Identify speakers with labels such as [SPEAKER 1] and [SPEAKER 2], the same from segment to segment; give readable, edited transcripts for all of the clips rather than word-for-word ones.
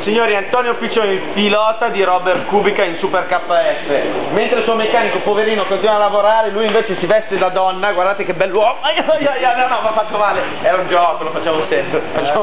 [SPEAKER 1] Signori, Antonio Piccioni, il pilota di Robert Kubica in Super KF. Mentre il suo meccanico, poverino, continua a lavorare, lui invece si veste da donna. Guardate che bell'uomo. No, mi ha fatto male. Era un gioco, lo facciamo sempre.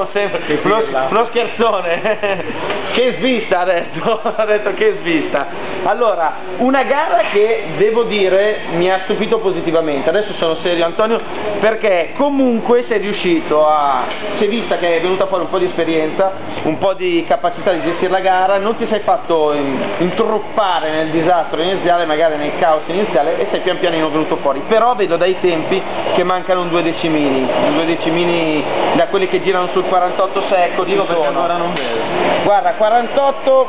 [SPEAKER 1] Uno scherzone. Che svista, ha detto che svista. Allora, una gara che devo dire mi ha stupito positivamente. Adesso sono serio, Antonio, perché comunque sei riuscito a... Si è vista che è venuta fuori un po' di esperienza, un po' di capacità di gestire la gara, non ti sei fatto intruppare nel disastro iniziale, magari nel caos iniziale, e sei pian pianino venuto fuori. Però vedo dai tempi che mancano un 2 decimini da quelli che girano sul 48 secco.
[SPEAKER 2] Dico perché ancora non vedo.
[SPEAKER 1] Guarda, 48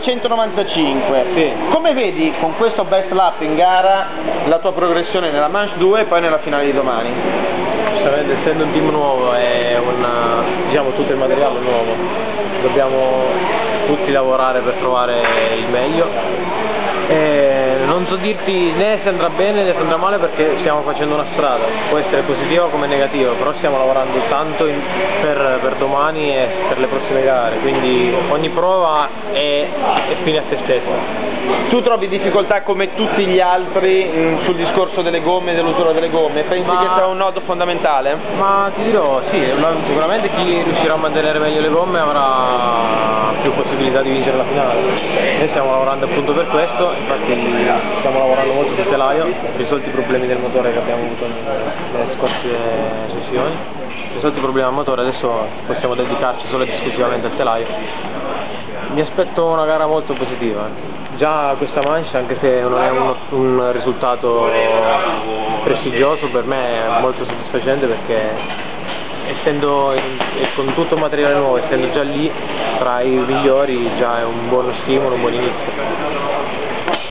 [SPEAKER 1] 295.
[SPEAKER 2] Sì.
[SPEAKER 1] Come vedi con questo best lap in gara la tua progressione nella manche 2 e poi nella finale di domani?
[SPEAKER 2] Giustamente, essendo un team nuovo e diciamo tutto il materiale nuovo, dobbiamo tutti lavorare per trovare il meglio. Non so dirti né se andrà bene né se andrà male, perché stiamo facendo una strada, può essere positiva come negativa, però stiamo lavorando tanto per domani e per le prossime gare, quindi ogni prova è fine a se stessa.
[SPEAKER 1] Tu trovi difficoltà come tutti gli altri sul discorso delle gomme, dell'usura delle gomme? Pensi che sia un nodo fondamentale?
[SPEAKER 2] Ma ti dirò, sì, sicuramente chi riuscirà a mantenere meglio le gomme avrà più possibilità di vincere la finale. Noi stiamo lavorando appunto per questo, infatti stiamo lavorando molto sul telaio, risolti i problemi del motore che abbiamo avuto nelle scorse sessioni, risolti i problemi al motore, adesso possiamo dedicarci solo ed esclusivamente al telaio. Mi aspetto una gara molto positiva, già questa mancia, anche se non è un risultato prestigioso, per me è molto soddisfacente, perché essendo con tutto il materiale nuovo, essendo già lì tra i migliori, già è un buono stimolo, un buon inizio.